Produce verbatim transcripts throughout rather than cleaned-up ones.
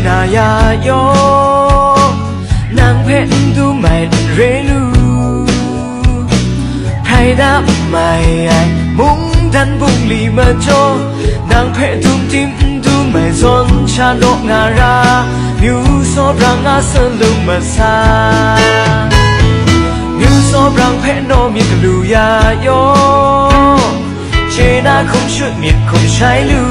นายาโยนางเพชรดูไม่เรลูใครดับไม่ไอมุงดันบุงลีมาโจนางเพชรทุ่มทิมดูไม่สนชาโนงารามิวโซบรังอาสลุมาซามิวโซบรังเพชรโนมีกลูยาโยเจน่าคงชุดมีคงใช้ลู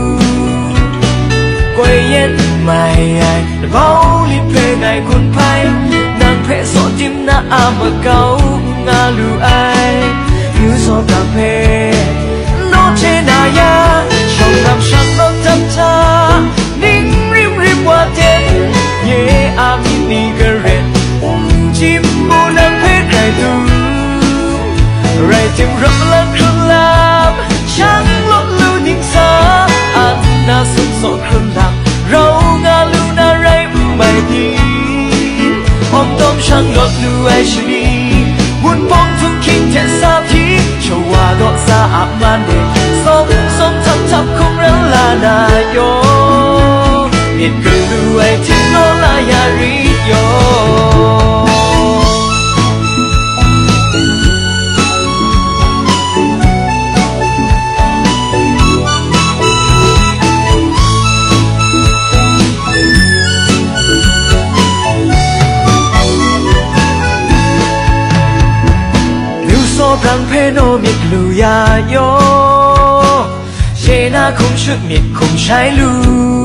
กวยเย็นไม่ไอและเบาลิเพไงคุณไพนางเพชรโซติมนาอามาเกางาลูไอมิวโซบรังเพชรโนเจนายาช่องนำฉันลงจับตานิ่งริมริมว่าเด่นเย่อามินีกระเร็นจิมบูนางเพชรไรดูไรจิมรับลังครุลามช่างลดลูนิ่งสาอันน่าสุดโสดครุลามเรางาลูน่าไรไม่ดีอมต้มช่างลดลูไอชนีวุ่นปองทุกคิงเทสาพีชวาดอกสาอับมันเดสมสมทับทับคงรัลานาโยเอ็ดกลูไอที่โนลายาริโยรังเพโนมิดลูยาโยเชนาคงชุดมิดคงใช้ลู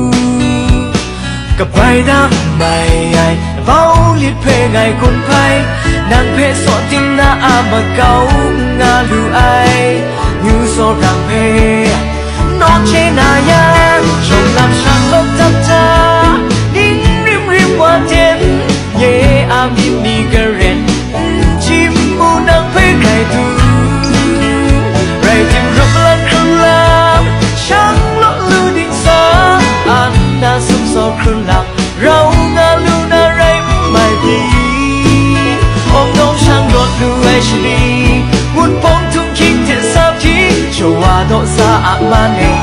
กับใบดำใบใหญ่เบาลิดเพไงคนไพนางเพสอดทิมนาอามาเกางาลูไอยูโซรังเพนอกเชนายาชมลำช่างลบจับตาดิ้งริมริมว่าเด่นเย่อามินีกระเร็นจิมบูนางเพไก่ดูไรจิมรับลังครุลามช่างลดลูดิ่งสาอันน่าสุขโศกครุลามเรางาลูน่าไรไม่ดีอมน้องช่างลดลูไอชนีวุ่นปองทุ่งคิงเทสาพีชวาโดสาอามันเอ